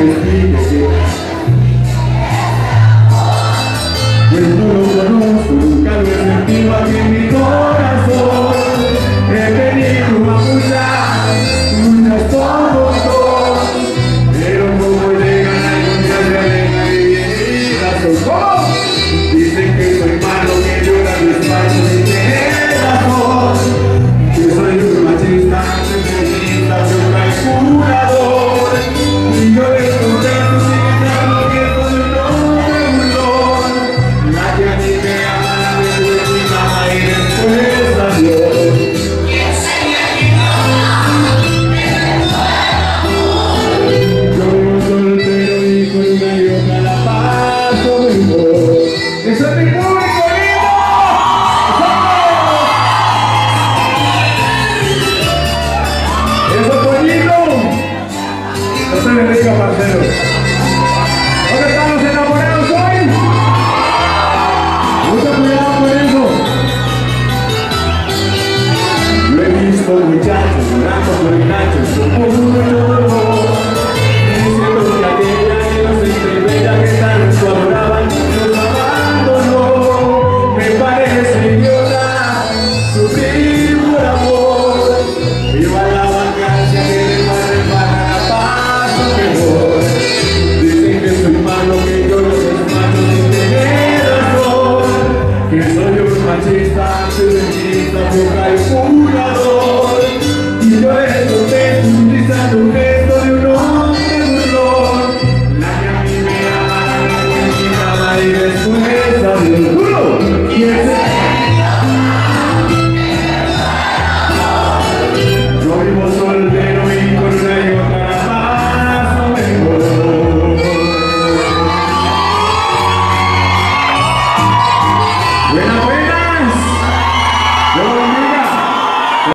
explique. Pues no lo conozco, nunca lo he sentido aquí en mi corazón. He venido a muchas por pero como llegan algún día se alejan de mi vida. ¿Cómo? Dicen que soy malo, que llora mis pasos y tiene razón. Que soy un machista, feminista, un calculador. Y yo les contesto sin estar moviendo de un hombre burlón. La que a mí me ama, la me duele mi mamá y después adiós. Yo vivo soltero y con una yoga la paso mejor. ¡Eso es mi público! No se me diga, parcero. ¿Dónde están los enamorados hoy? Mucho cuidado con eso. Yo he visto muchachos llorando por enganchos con mucho dolor, diciendo que aquella inocente y bella que tanto adoraban nos abandonó. Me parece idiota sufrir por amor. Viva la vacancia que de madre para la paz. Dicen que soy malo, que yo no soy malo sin tener razón. Que soy un machista, feminista, yo calculo.